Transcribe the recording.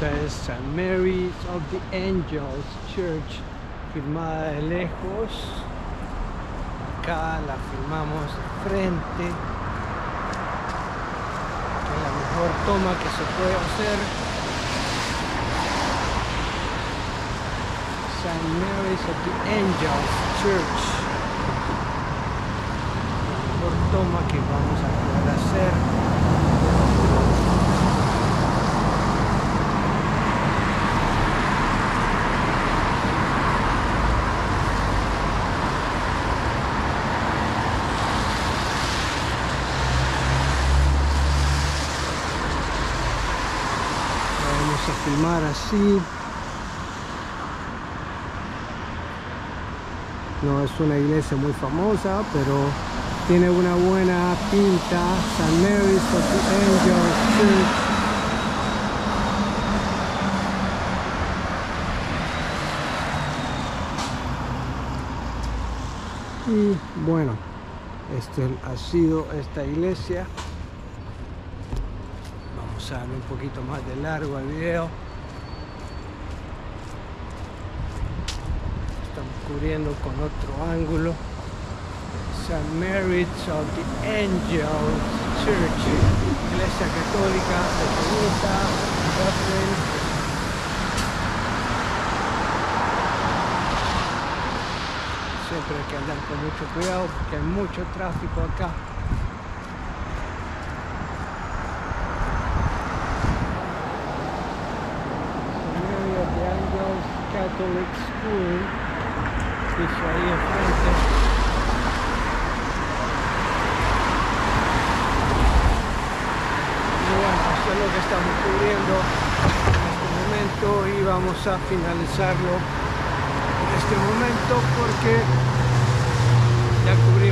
Esta es St. Mary's of the Angels Church, filmada de lejos. Acá la filmamos de frente. Es la mejor toma que se puede hacer. St. Mary's of the Angels Church. La mejor toma que vamos a poder hacer. Vamos a filmar así. No es una iglesia muy famosa, pero tiene una buena pinta. St. Mary's of the Angels Church. Y bueno, este ha sido esta iglesia. Vamos a darle un poquito más de largo al video. Estamos cubriendo con otro ángulo. St. Mary's of the Angels Church, iglesia católica pequeñita, Dublin. Siempre hay que andar con mucho cuidado porque hay mucho tráfico acá. Catholic School, dice ahí enfrente. Y bueno, esto es lo que estamos cubriendo en este momento y vamos a finalizarlo en este momento porque ya cubrimos